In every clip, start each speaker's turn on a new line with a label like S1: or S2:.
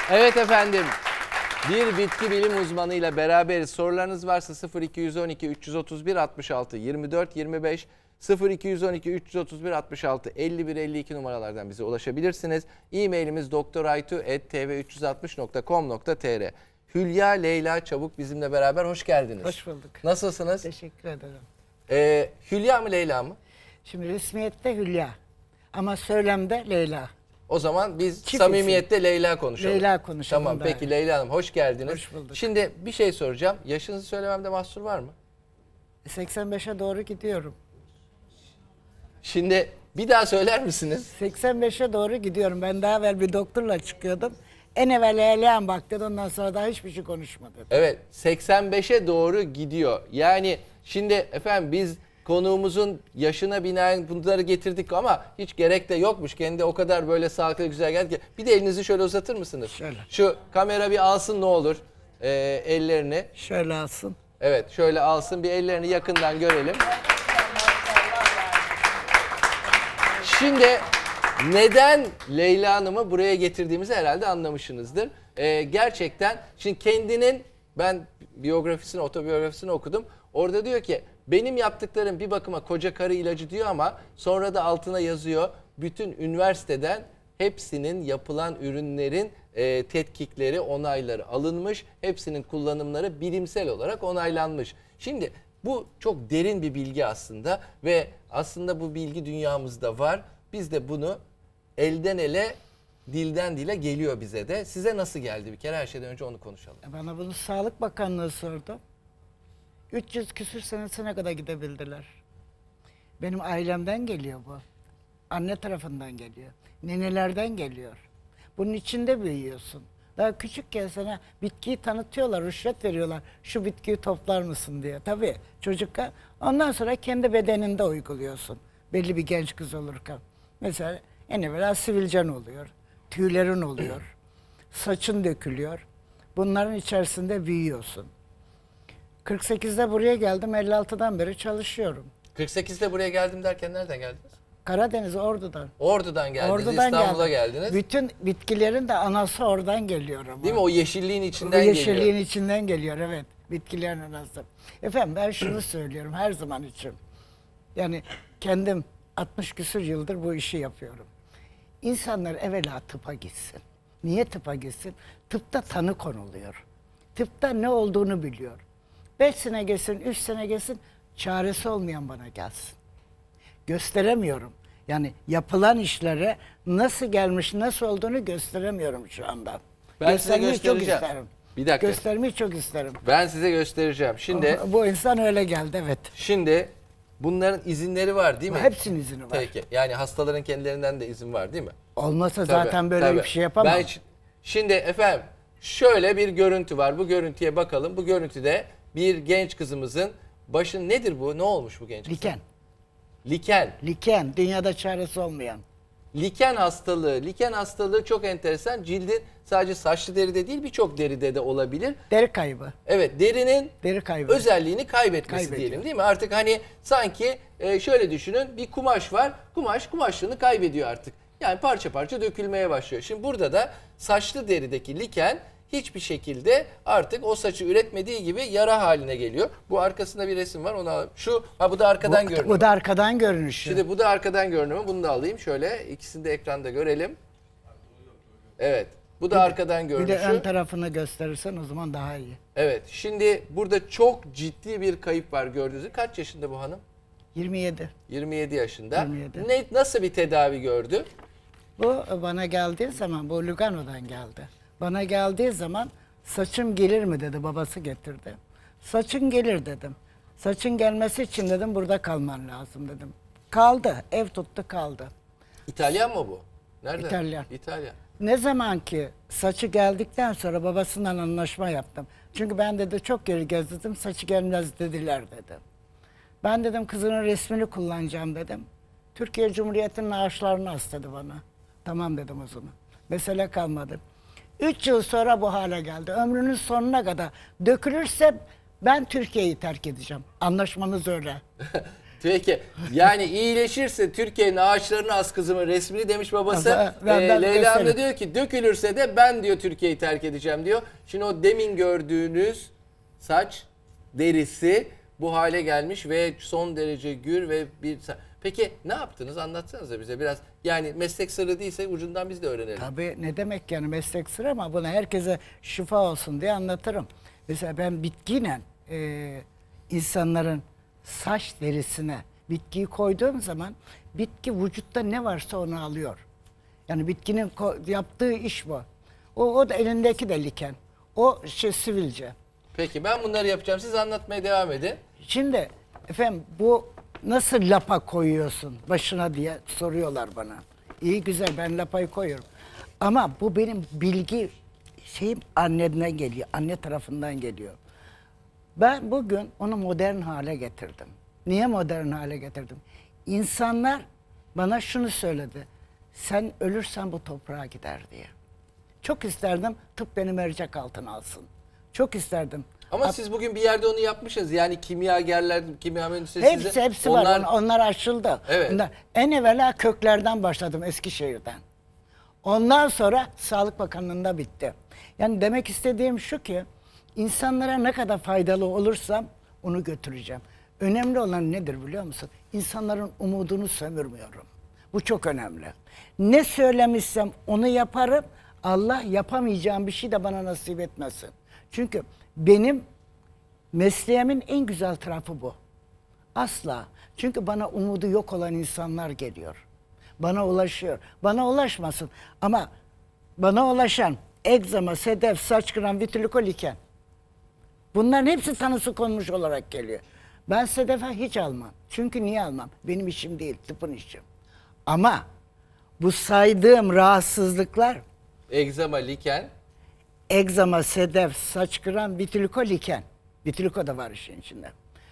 S1: Evet efendim. Bir bitki bilim uzmanıyla beraberiz. Sorularınız varsa 0212 331 66 24 25 0212 331 66 51 52 numaralardan bize ulaşabilirsiniz. E-mailimiz doktoraytu@tv360.com.tr. Hülya Leyla Çabuk bizimle beraber, hoş geldiniz.
S2: Hoş bulduk.
S1: Nasılsınız?
S2: Teşekkür ederim.
S1: Hülya mı Leyla mı?
S2: Şimdi resmiyette Hülya ama söylemde Leyla.
S1: O zaman biz
S2: Çift
S1: samimiyette Leyla konuşalım.
S2: Leyla konuşalım.
S1: Tamam
S2: daha
S1: peki
S2: iyi.
S1: Leyla Hanım hoş geldiniz.
S2: Hoş bulduk.
S1: Şimdi bir şey soracağım. Yaşınızı söylememde mahsur var mı?
S2: 85'e doğru gidiyorum.
S1: Şimdi bir daha söyler misiniz?
S2: 85'e doğru gidiyorum. Ben daha evvel bir doktorla çıkıyordum. En evvel Leyla'm bak dedi, ondan sonra daha hiçbir şey konuşmadı.
S1: Evet, 85'e doğru gidiyor. Yani şimdi efendim biz konuğumuzun yaşına binaen bunları getirdik ama hiç gerek de yokmuş. Kendi o kadar böyle sağlıklı güzel geldi ki. Bir de elinizi şöyle uzatır mısınız?
S2: Şöyle.
S1: Şu kamera bir alsın ne olur ellerini.
S2: Şöyle alsın.
S1: Evet şöyle alsın, bir ellerini yakından görelim. Şimdi neden Leyla Hanım'ı buraya getirdiğimizi herhalde anlamışsınızdır. Gerçekten şimdi kendinin, ben biyografisini, otobiyografisini okudum. Orada diyor ki benim yaptıklarım bir bakıma koca karı ilacı diyor ama sonra da altına yazıyor. Bütün üniversiteden hepsinin yapılan ürünlerin tetkikleri, onayları alınmış. Hepsinin kullanımları bilimsel olarak onaylanmış. Şimdi bu çok derin bir bilgi aslında ve aslında bu bilgi dünyamızda var. Biz de bunu elden ele, dilden dile geliyor bize de. Size nasıl geldi bir kere, her şeyden önce onu konuşalım.
S2: Bana bunu Sağlık Bakanlığı sordu. 300 küsür senesine kadar gidebildiler. Benim ailemden geliyor bu. Anne tarafından geliyor. Nenelerden geliyor. Bunun içinde büyüyorsun. Daha küçükken sana bitkiyi tanıtıyorlar, rüşvet veriyorlar. Şu bitkiyi toplar mısın diye. Tabii çocukken. Ondan sonra kendi bedeninde uyguluyorsun. Belli bir genç kız olurken. Mesela en evvela sivilcen oluyor. Tüylerin oluyor. Saçın dökülüyor. Bunların içerisinde büyüyorsun. 48'de buraya geldim. 56'dan beri çalışıyorum.
S1: 48'de buraya geldim derken nereden geldiniz?
S2: Karadeniz, Ordu'dan.
S1: Ordu'dan geldiniz, İstanbul'a geldiniz.
S2: Bütün bitkilerin de anası oradan geliyor ama.
S1: Değil mi? O yeşilliğin
S2: Bu
S1: içinden
S2: yeşilliğin
S1: geliyor.
S2: içinden geliyor, evet. Bitkilerin anası. Efendim ben şunu söylüyorum her zaman için. Yani kendim 60 küsur yıldır bu işi yapıyorum. İnsanlar evvela tıpa gitsin. Niye tıpa gitsin? Tıpta tanı konuluyor. Tıpta ne olduğunu biliyor. 5 sene geçsin, 3 sene geçsin, çaresi olmayan bana gelsin. Gösteremiyorum. Yani yapılan işlere nasıl gelmiş, nasıl olduğunu gösteremiyorum şu anda.
S1: Ben size
S2: Göstermeyi çok
S1: göstereceğim.
S2: isterim.
S1: Bir dakika.
S2: Göstermeyi çok isterim.
S1: Ben size göstereceğim. Şimdi
S2: Bu insan öyle geldi, evet.
S1: bunların izinleri var değil mi?
S2: Hepsinin izini var.
S1: Peki. Yani hastaların kendilerinden de izin var değil mi?
S2: Olmasa
S1: Tabii,
S2: zaten böyle
S1: tabii.
S2: bir şey yapamam.
S1: Şimdi efendim şöyle bir görüntü var. Bu görüntüye bakalım. Bu görüntüde bir genç kızımızın nedir bu? Ne olmuş bu genç kızın?
S2: Liken.
S1: Liken.
S2: Liken. Dünyada çaresi olmayan.
S1: Liken hastalığı. Liken hastalığı çok enteresan. Cildin sadece saçlı deride değil, birçok deride de olabilir.
S2: Deri kaybı.
S1: Evet, derinin
S2: Deri kaybı.
S1: özelliğini kaybetmesi
S2: Kaybediyor.
S1: diyelim değil mi? Artık hani sanki şöyle düşünün, bir kumaş var. Kumaşlığını kaybediyor artık. Yani parça parça dökülmeye başlıyor. Şimdi burada da saçlı derideki liken hiçbir şekilde artık o saçı üretmediği gibi yara haline geliyor. Bu arkasında bir resim var, onu alalım. Bu da arkadan görünüyor.
S2: Bu da arkadan görünüşü.
S1: Şimdi bu da arkadan görünümü. Bunu da alayım şöyle. İkisini de ekranda görelim. Evet. Bu da arkadan
S2: Bir de
S1: görünüşü.
S2: ön tarafını gösterirsen o zaman daha iyi.
S1: Evet. Şimdi burada çok ciddi bir kayıp var gördüğünüz gibi. Kaç yaşında bu hanım?
S2: 27.
S1: 27 yaşında.
S2: 27.
S1: Nasıl bir tedavi gördü?
S2: Bu bana geldiği zaman, bu Lugano'dan geldi. Bana geldiği zaman saçım gelir mi dedi, babası getirdi. Saçın gelir dedim. Saçın gelmesi için dedim burada kalman lazım dedim. Kaldı, ev tuttu kaldı.
S1: İtalyan mı bu? Nerede?
S2: İtalyan.
S1: İtalyan.
S2: Ne zaman ki saçı geldikten sonra babasından anlaşma yaptım. Çünkü ben dedi çok geri gezdirdim, saçı gelmez dediler dedim. Ben dedim kızının resmini kullanacağım dedim. Türkiye Cumhuriyeti'nin ağaçlarını as dedi bana. Tamam dedim o zaman. Mesele kalmadı. 3 yıl sonra bu hale geldi. Ömrünün sonuna kadar dökülürse ben Türkiye'yi terk edeceğim. Anlaşmamız öyle.
S1: Peki yani iyileşirse Türkiye'nin ağaçlarını as kızımın resmini demiş babası.
S2: Ben
S1: Leyla Hanım da
S2: gösteririm.
S1: diyor ki dökülürse de ben diyor Türkiye'yi terk edeceğim diyor. Şimdi o demin gördüğünüz saç derisi bu hale gelmiş ve son derece gür ve bir... Peki ne yaptınız? Anlatsanıza bize biraz. Yani meslek sırrı değilse ucundan biz de öğrenelim.
S2: Tabii ne demek yani meslek sırrı ama bunu herkese şifa olsun diye anlatırım. Mesela ben bitkiyle insanların saç derisine bitkiyi koyduğum zaman bitki vücutta ne varsa onu alıyor. Yani bitkinin yaptığı iş bu. O da elindeki de liken. O sivilce.
S1: Peki ben bunları yapacağım. Siz anlatmaya devam edin.
S2: Şimdi efendim bu nasıl lapa koyuyorsun başına diye soruyorlar bana. İyi güzel ben lapayı koyuyorum. Ama bu benim bilgi şeyim annemden geliyor. Anne tarafından geliyor. Ben bugün onu modern hale getirdim. Niye modern hale getirdim? İnsanlar bana şunu söyledi. Sen ölürsen bu toprağa gider diye. Çok isterdim tıp beni mercek altına alsın. Çok isterdim.
S1: Ama siz bugün bir yerde onu yapmışsınız. Yani kimyagerler, kimya mühendisleri
S2: Hepsi var. Onlar aşıldı.
S1: Evet.
S2: En evvela köklerden başladım Eskişehir'den. Ondan sonra Sağlık Bakanlığı'nda bitti. Yani demek istediğim şu ki insanlara ne kadar faydalı olursam onu götüreceğim. Önemli olan nedir biliyor musun? İnsanların umudunu sömürmüyorum. Bu çok önemli. Ne söylemişsem onu yaparım. Allah yapamayacağım bir şey de bana nasip etmesin. Çünkü benim mesleğimin en güzel tarafı bu. Asla. Çünkü bana umudu yok olan insanlar geliyor. Bana ulaşıyor. Bana ulaşmasın. Ama bana ulaşan egzama, sedef, saç kıran, vitiligo, liken. Bunların hepsi tanısı konmuş olarak geliyor. Ben sedefe hiç almam. Çünkü niye almam? Benim işim değil, tıpın işim. Ama bu saydığım rahatsızlıklar
S1: egzama, liken.
S2: egzama, sedef, saç kıran, vitiligo, liken. Vitiligo da var işin içinde.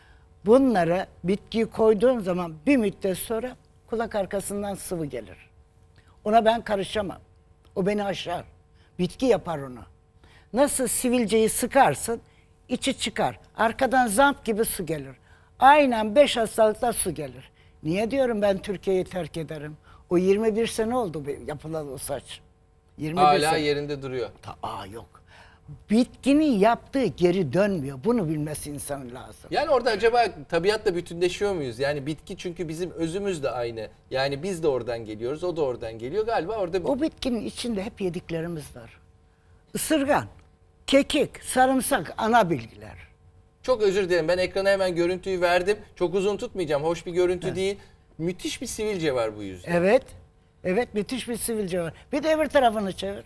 S2: Bunları bitkiyi koyduğum zaman bir müddet sonra kulak arkasından sıvı gelir. Ona ben karışamam. O beni aşar. Bitki yapar onu. Nasıl sivilceyi sıkarsın, içi çıkar. Arkadan zamp gibi su gelir. Aynen 5 hastalıkta su gelir. Niye diyorum ben Türkiye'yi terk ederim? O 21 sene oldu yapılalı o saç. 21
S1: Hala
S2: sene.
S1: yerinde duruyor.
S2: Yok. Bitkinin yaptığı geri dönmüyor. Bunu bilmesi insanın lazım.
S1: Yani orada acaba tabiatla bütünleşiyor muyuz? Yani bitki çünkü bizim özümüz de aynı. Yani biz de oradan geliyoruz, o da oradan geliyor. Galiba orada
S2: O bitkinin içinde hep yediklerimiz var. Isırgan, kekik, sarımsak ana bilgiler.
S1: çok özür dilerim. Ben ekrana hemen görüntüyü verdim. Çok uzun tutmayacağım. Hoş bir görüntü değil. Müthiş bir sivilce var bu yüzde.
S2: Evet. Evet müthiş bir sivilce var. Bir de öbür tarafını çevir.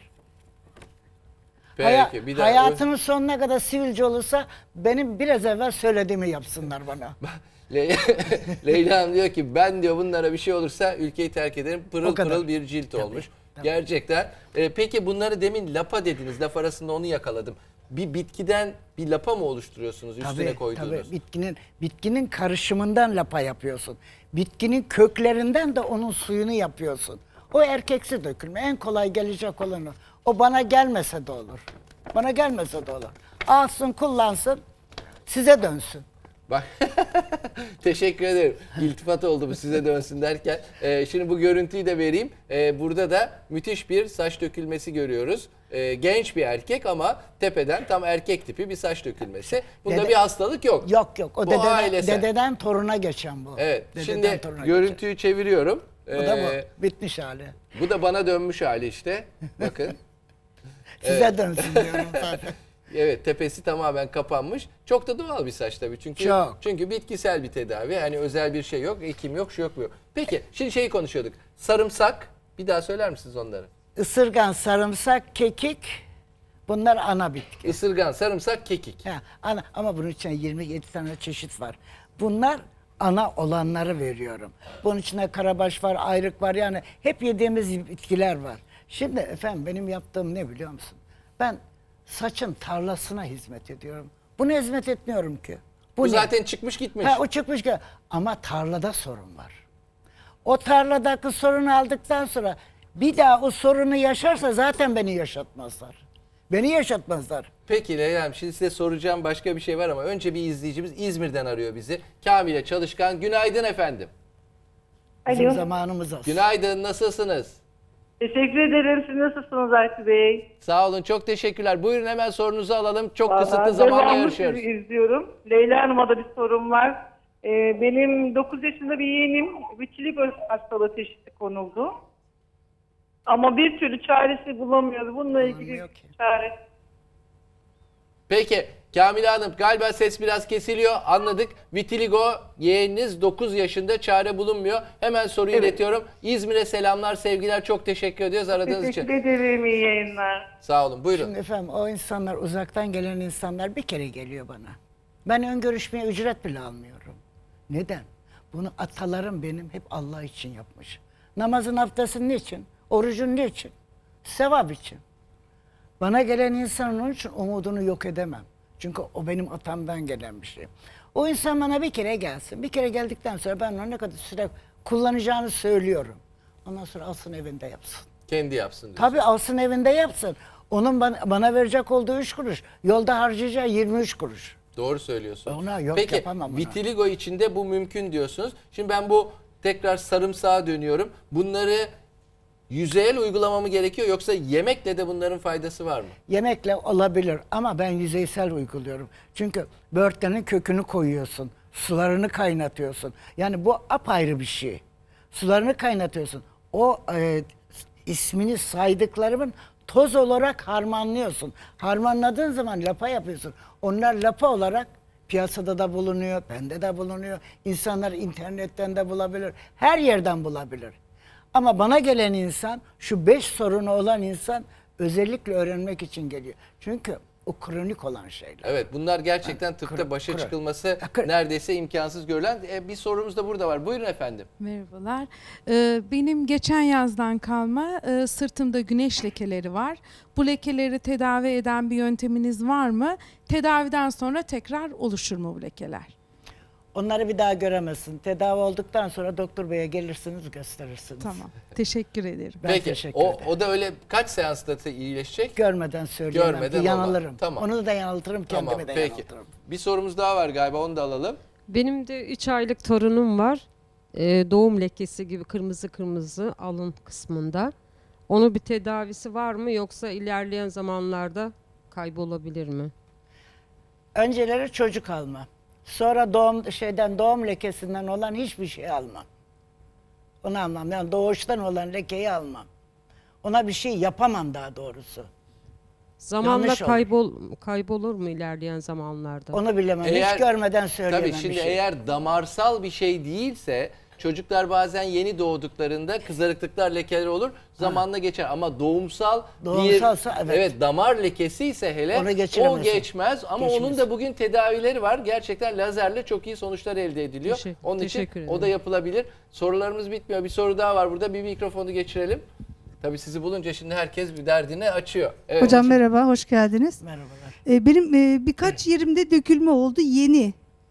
S1: Peki, bir daha.
S2: Hayatının sonuna kadar sivilce olursa benim biraz evvel söylediğimi yapsınlar bana.
S1: Leyla Hanım diyor ki ben diyor bunlara bir şey olursa ülkeyi terk ederim. Pırıl
S2: O kadar.
S1: pırıl bir cilt
S2: Tabii,
S1: olmuş.
S2: tabii.
S1: Gerçekten. Peki bunları demin lapa dediniz. Laf arasında onu yakaladım. Bir bitkiden bir lapa mı oluşturuyorsunuz üstüne koyduğunuz?
S2: Tabii. Bitkinin karışımından lapa yapıyorsun. Bitkinin köklerinden de onun suyunu yapıyorsun. O erkeksi dökülme. En kolay gelecek olanı. O bana gelmese de olur. Bana gelmese de olur. Alsın, kullansın, size dönsün.
S1: Bak teşekkür ederim. İltifat oldu bu size dönsün derken. Şimdi bu görüntüyü de vereyim. Burada da müthiş bir saç dökülmesi görüyoruz. Genç bir erkek ama tepeden tam erkek tipi bir saç dökülmesi. Bunda bir hastalık yok.
S2: Yok. O
S1: Bu ailesel.
S2: dededen toruna geçen bu.
S1: Evet.
S2: Dededen
S1: Şimdi
S2: toruna
S1: görüntüyü çeviriyorum.
S2: geçen. Bu da bu. Bitmiş hali.
S1: Bu da bana dönmüş hali işte. Bakın.
S2: Size dönsün diyorum zaten.
S1: Evet, tepesi tamamen kapanmış. Çok da doğal bir saç tabii. Çünkü bitkisel bir tedavi. Yani özel bir şey yok, ekim yok, şu yok, bu yok. Peki, şimdi şeyi konuşuyorduk. Sarımsak, bir daha söyler misiniz onları?
S2: Isırgan, sarımsak, kekik, bunlar ana bitki.
S1: Isırgan, sarımsak, kekik.
S2: Ama bunun içinde 27 tane çeşit var. Bunlar ana olanları veriyorum. Bunun içinde karabaş var, ayrık var, yani hep yediğimiz bitkiler var. Şimdi efendim benim yaptığım ne biliyor musun? Ben saçın tarlasına hizmet ediyorum. Buna hizmet etmiyorum ki.
S1: Bu
S2: ne?
S1: zaten çıkmış gitmiş.
S2: O çıkmış ki. Ama tarlada sorun var. O tarladaki sorunu aldıktan sonra bir daha o sorunu yaşarsa zaten beni yaşatmazlar. Beni yaşatmazlar.
S1: Peki Leyla Hanım, şimdi size soracağım başka bir şey var ama önce bir izleyicimiz İzmir'den arıyor bizi. Kamile Çalışkan. Günaydın efendim.
S2: Bizim
S3: Alo.
S2: zamanımız az.
S1: Günaydın, nasılsınız?
S3: Teşekkür ederim. Siz nasılsınız Aytu Bey?
S1: Sağ olun, çok teşekkürler. Buyurun, hemen sorunuzu alalım. Çok
S3: Vallahi
S1: kısıtlı zamanda
S3: devamlı
S1: yarışıyoruz.
S3: sizi izliyorum. Leyla Hanım'a da bir sorum var. Benim 9 yaşında bir yeğenim vitiligo hastalığı teşhisi konuldu. Ama bir türlü çaresi bulamıyoruz. Bununla ilgili
S2: Bulamıyor ki.
S3: çare.
S1: Peki Kamile Hanım, galiba ses biraz kesiliyor, anladık. Vitiligo yeğeniniz 9 yaşında, çare bulunmuyor. Hemen soruyu
S3: Evet.
S1: iletiyorum. İzmir'e selamlar, sevgiler, çok teşekkür ediyoruz aradığınız
S3: Teşekkür
S1: için.
S3: ederim. İyi yayınlar.
S1: Sağ olun, buyurun.
S2: Şimdi efendim o insanlar, uzaktan gelen insanlar bir kere geliyor bana. Ben ön görüşmeye ücret bile almıyorum. Neden? Bunu atalarım benim hep Allah için yapmış. Namazın abdestin niçin? Orucun niçin? Sevap için. Bana gelen insanın onun için umudunu yok edemem. Çünkü o benim atamdan gelen bir şey. O insan bana bir kere gelsin. Bir kere geldikten sonra ben ona ne kadar süre kullanacağını söylüyorum. Ondan sonra alsın evinde yapsın.
S1: Kendi yapsın diyor.
S2: Tabii alsın evinde yapsın. Onun bana verecek olduğu 3 kuruş. Yolda harcayacağı 23 kuruş.
S1: Doğru söylüyorsunuz.
S2: Ona yok,
S1: Peki
S2: yapamam ona.
S1: vitiligo içinde bu mümkün diyorsunuz. Şimdi ben bu tekrar sarımsağa dönüyorum. Bunları yüzeyel uygulama mı gerekiyor yoksa yemekle de bunların faydası var mı?
S2: Yemekle olabilir ama ben yüzeysel uyguluyorum. Çünkü böğürtlenin kökünü koyuyorsun. Sularını kaynatıyorsun. Yani bu apayrı bir şey. Sularını kaynatıyorsun. O ismini saydıklarımın toz olarak harmanlıyorsun. Harmanladığın zaman lapa yapıyorsun. Onlar lapa olarak piyasada da bulunuyor, bende de bulunuyor. İnsanlar internetten de bulabilir. Her yerden bulabilir. Ama bana gelen insan, şu 5 sorunu olan insan özellikle öğrenmek için geliyor. Çünkü o kronik olan şeyler.
S1: Evet, bunlar gerçekten tıpta başa
S2: kır.
S1: çıkılması
S2: Kır.
S1: neredeyse imkansız görülen. Bir sorumuz da burada var. Buyurun efendim.
S4: Merhabalar. Benim geçen yazdan kalma sırtımda güneş lekeleri var. Bu lekeleri tedavi eden bir yönteminiz var mı? Tedaviden sonra tekrar oluşur mu bu lekeler?
S2: Onları bir daha göremezsin. Tedavi olduktan sonra doktor beye gelirsiniz, gösterirsiniz.
S4: Tamam. Teşekkür ederim.
S2: Ben
S1: Peki
S2: teşekkür
S1: o,
S2: ederim.
S1: o da öyle kaç seansta iyileşecek?
S2: Görmeden söyleyemem
S1: Görmeden
S2: ki yanılırım.
S1: olmaz. Tamam.
S2: Onu da yanıltırım, kendimi
S1: Tamam,
S2: de
S1: peki.
S2: yanıltırım.
S1: Bir sorumuz daha var galiba, onu da alalım.
S5: Benim de 3 aylık torunum var. Doğum lekesi gibi kırmızı kırmızı alın kısmında. Onun bir tedavisi var mı yoksa ilerleyen zamanlarda kaybolabilir mi?
S2: Önceleri çocuk alma. Sonra doğum lekesinden olan hiçbir şey almam. Onu almam. Yani doğuştan olan lekeyi almam. Ona bir şey yapamam daha doğrusu.
S5: Zamanla
S2: Yanlış
S5: kaybolur mu ilerleyen zamanlarda?
S2: Onu bilemem.
S1: Eğer-
S2: Hiç görmeden söyleyemem
S1: Tabii
S2: bir
S1: şimdi
S2: şey.
S1: eğer damarsal bir şey değilse çocuklar bazen yeni doğduklarında kızarıklıklar, lekeler olur. Zamanla geçer ama doğumsal
S2: Doğumsalsa evet.
S1: damar lekesi ise hele
S2: Onu
S1: o
S2: geçiremezsin.
S1: geçmez ama
S2: Geçmez.
S1: onun da bugün tedavileri var. Gerçekten lazerle çok iyi sonuçlar elde ediliyor. Onun için
S5: Teşekkür
S1: o da
S5: ederim.
S1: yapılabilir. Sorularımız bitmiyor. Bir soru daha var burada. Bir mikrofonu geçirelim. Tabii sizi bulunca şimdi herkes bir derdini açıyor. Evet.
S6: Hocam merhaba, hoş geldiniz.
S2: Merhabalar.
S6: Benim birkaç yerimde dökülme oldu, yeni.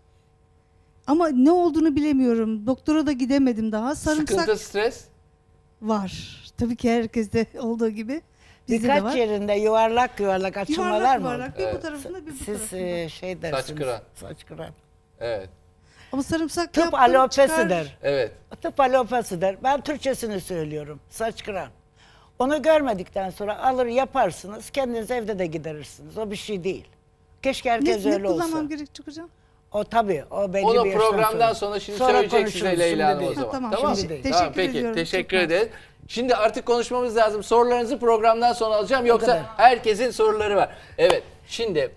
S6: Ama ne olduğunu bilemiyorum. Doktora da gidemedim daha. Sarımsak
S1: Sıkıntı, stres.
S6: var. Tabii ki herkeste olduğu gibi. Bizde de var.
S2: Birkaç yerinde yuvarlak yuvarlak açılmalar
S6: Yuvarlak
S2: mı oldu?
S6: yuvarlak. Bir bu tarafında bir bu
S2: Siz
S6: tarafında.
S2: şey dersiniz.
S1: kıran.
S2: Saç kıran.
S1: Evet.
S6: Ama sarımsak
S2: Tıp
S6: yaptım,
S2: alopesidir.
S1: Evet.
S2: Tıp alopesidir. Ben Türkçesini söylüyorum. Saç kıran. Onu görmedikten sonra alır yaparsınız. Kendiniz evde de giderirsiniz. O bir şey değil. Keşke herkes
S6: Ne
S2: öyle olsa.
S6: kullanmam gerekecek hocam?
S2: O tabii. O belli
S1: Onu
S2: bir yaştan
S1: programdan sonra şimdi
S2: Sonra
S1: söyleyecek size
S2: konuşuruz,
S1: Leyla
S2: şimdi
S1: Hanım o
S2: değil.
S1: zaman.
S6: Ha, tamam,
S1: Tamam.
S6: şimdi
S2: değil.
S6: teşekkür
S1: Tamam, peki
S6: ediyorum.
S1: teşekkür
S6: Çok
S1: ederiz. Şimdi artık konuşmamız lazım. Sorularınızı programdan sonra alacağım. Yoksa
S2: kadar.
S1: herkesin soruları var. Evet. Şimdi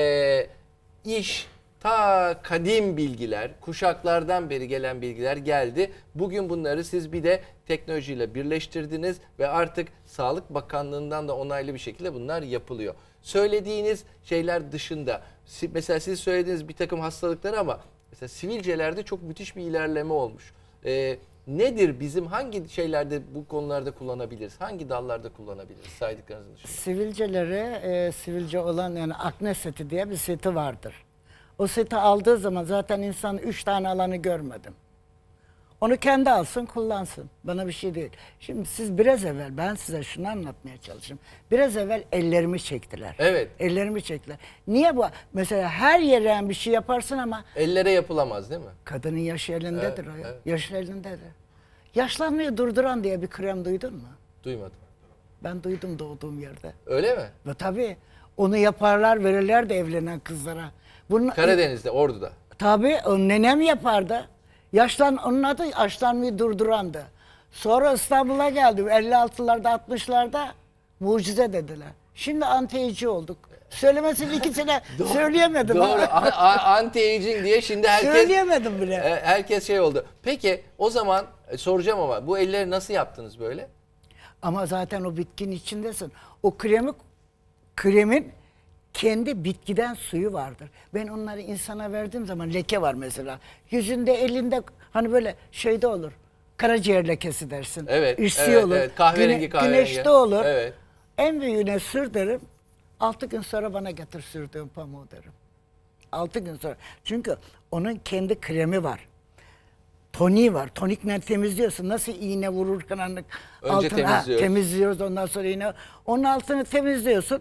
S1: iş ta kadim bilgiler, kuşaklardan beri gelen bilgiler geldi. Bugün bunları siz bir de teknolojiyle birleştirdiniz ve artık Sağlık Bakanlığı'ndan da onaylı bir şekilde bunlar yapılıyor. Söylediğiniz şeyler dışında mesela siz söylediğiniz bir takım hastalıkları ama mesela sivilcelerde çok müthiş bir ilerleme olmuş. Nedir bizim hangi şeylerde bu konularda kullanabiliriz? Hangi dallarda kullanabiliriz saydıklarınızın dışında?
S2: Sivilcelere sivilce olan yani akne seti diye bir seti vardır. O seti aldığı zaman zaten insan 3 tane alanı görmedim. Onu kendi alsın, kullansın. Bana bir şey değil. Şimdi siz biraz evvel, ben size şunu anlatmaya çalışayım. Biraz evvel ellerimi çektiler.
S1: Evet.
S2: Ellerimi çektiler. Niye bu? Mesela her yere bir şey yaparsın ama
S1: Ellere yapılamaz değil mi?
S2: kadının yaşı elindedir.
S1: Evet,
S2: o ya.
S1: evet.
S2: Yaşı elindedir. Yaşlanmayı durduran diye bir krem duydun mu?
S1: Duymadım.
S2: Ben duydum doğduğum yerde.
S1: Öyle mi?
S2: Ve tabii onu yaparlar, verirler de evlenen kızlara. Bunun,
S1: Karadeniz'de, Ordu'da.
S2: tabii o nenem yapardı. Onun adı yaşlanmayı durdurandı. Sonra İstanbul'a geldim. 56'larda 60'larda mucize dediler. Şimdi anti-age olduk. Söylemesinin ikisine söyleyemedim.
S1: Doğru. Anti-aging diye şimdi herkes...
S2: Söyleyemedim bile.
S1: Herkes şey oldu. Peki o zaman soracağım ama bu elleri nasıl yaptınız böyle?
S2: Ama zaten o bitkinin içindesin. O kremin kendi bitkiden suyu vardır. Ben onları insana verdiğim zaman leke var mesela. Yüzünde, elinde hani böyle şeyde olur. Karaciğer lekesi dersin.
S1: Evet,
S2: İrsi
S1: evet,
S2: olur.
S1: evet. Kahverengi, kahverengi.
S2: Güneşte olur.
S1: Evet.
S2: En büyüğüne sür derim. 6 gün sonra bana getir sürdüğüm pamuğu derim. 6 gün sonra. Çünkü onun kendi kremi var. Toniği var. Tonikle temizliyorsun. Nasıl iğne vururken
S1: Önce temizliyoruz.
S2: temizliyoruz, ondan sonra iğne. Onun altını temizliyorsun.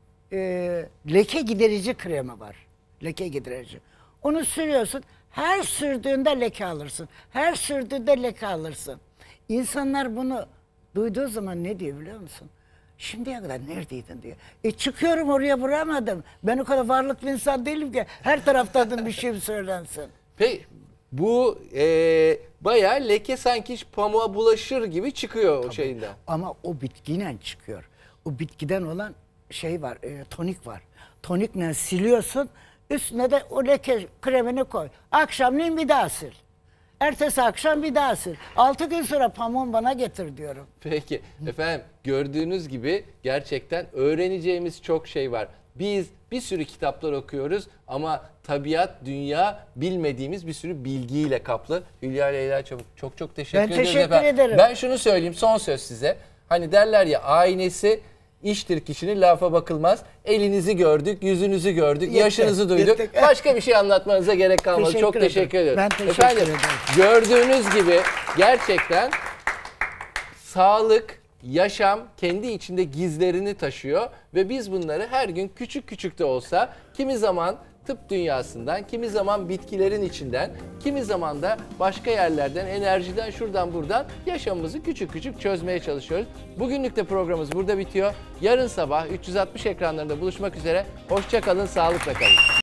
S2: Leke giderici kremi var. Leke giderici. Onu sürüyorsun. Her sürdüğünde leke alırsın. Her sürdüğünde leke alırsın. İnsanlar bunu duyduğu zaman ne diyor biliyor musun? Şimdiye kadar neredeydin diyor. Çıkıyorum oraya vuramadım. Ben o kadar varlıklı insan değilim ki her taraftan bir şey söylensin.
S1: Peki bu bayağı leke sanki hiç pamuğa bulaşır gibi çıkıyor o şeyinden.
S2: Ama o bitkiyle çıkıyor. O bitkiden olan şey var, tonik var. Tonikle siliyorsun, üstüne de o leke kremini koy. Akşamleyin bir daha sil. Ertesi akşam bir daha sil. 6 gün sonra pamuğunu bana getir diyorum.
S1: Peki efendim gördüğünüz gibi gerçekten öğreneceğimiz çok şey var. Biz bir sürü kitaplar okuyoruz ama tabiat, dünya bilmediğimiz bir sürü bilgiyle kaplı. Hülya Leyla Çabuk çok teşekkür
S2: Ben
S1: ediyoruz
S2: teşekkür
S1: efendim.
S2: ederim.
S1: Ben şunu söyleyeyim son söz size. Hani derler ya aynesi iştir kişinin lafa bakılmaz. Elinizi gördük, yüzünüzü gördük,
S2: Yetti,
S1: yaşınızı duyduk.
S2: yetti.
S1: Başka bir şey anlatmanıza gerek kalmadı.
S2: Teşekkür
S1: Çok teşekkür
S2: ederim.
S1: ediyorum.
S2: Ben teşekkür ederim.
S1: Gördüğünüz gibi gerçekten sağlık, yaşam kendi içinde gizlerini taşıyor ve biz bunları her gün küçük küçük de olsa kimi zaman tıp dünyasından, kimi zaman bitkilerin içinden, kimi zaman da başka yerlerden, enerjiden, şuradan buradan yaşamımızı küçük küçük çözmeye çalışıyoruz. Bugünlük de programımız burada bitiyor. Yarın sabah 360 ekranlarında buluşmak üzere. Hoşça kalın, sağlıkla kalın.